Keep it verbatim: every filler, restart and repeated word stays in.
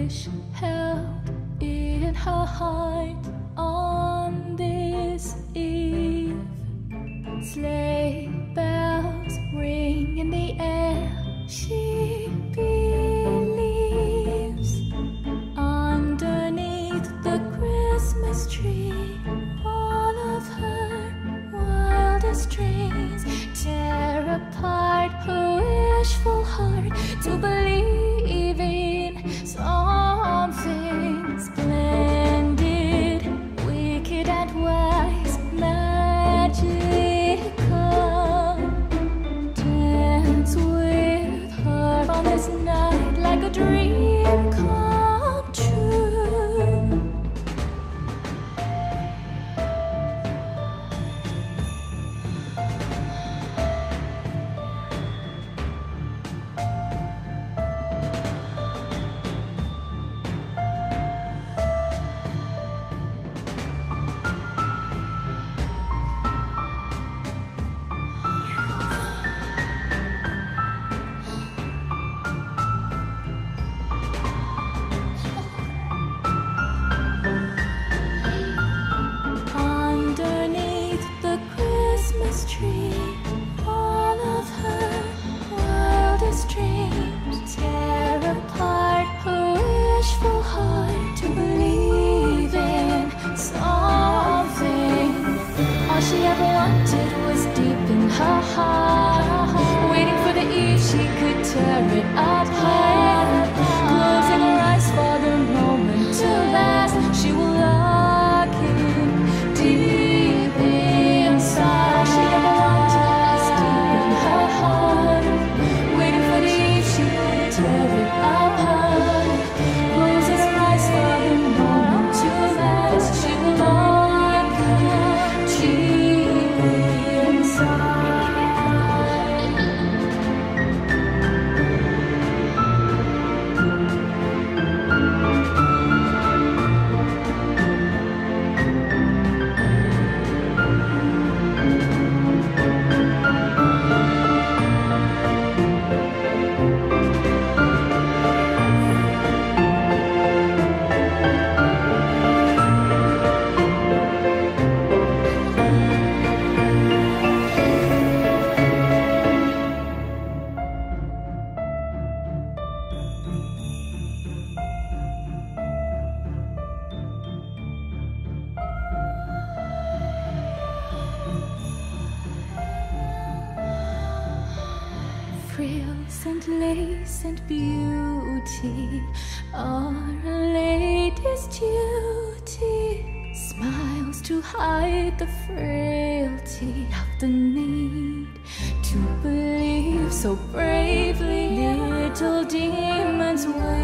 wish held in her heart on this eve. Sleigh bells ring in the air, she believes. Underneath the Christmas tree, all of her wildest dreams tear apart her wishful heart to believe in something splendid, wicked and wise, magical. Dance with her on this night like a dream come true. Underneath the Christmas tree, all of her wildest dreams tear apart her wishful heart to believe in something. All she ever wanted was deep in her heart, waiting for the eve she could tear it apart. Closing her eyes for the moment to last, she will lock in deep inside. All she ever wanted was deep in her heart, waiting for the eve she could tear it apart. Closing her eyes for the moment to last, she will lock in deep inside. Frills and lace and beauty are a lady's duty. Smiles to hide the frailty of the need to believe so bravely. Little demons wait